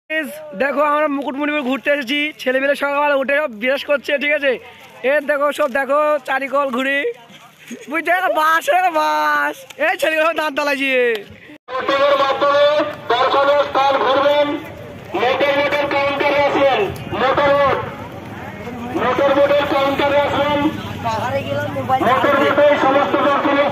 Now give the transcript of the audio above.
দেখো আমরা মুকুটমণিপুর ঘুরতে এসেছি, ছেলেমেলে সকালবেলা উঠে সব বিরাজ করছে, ঠিক আছে। এর দেখো সব দেখো চারিকল ঘুরি, বুঝতে বাস বাস এই ছেলেগুলো দাঁত দালাইছি। পাহাড়ে গেলাম মোবাইল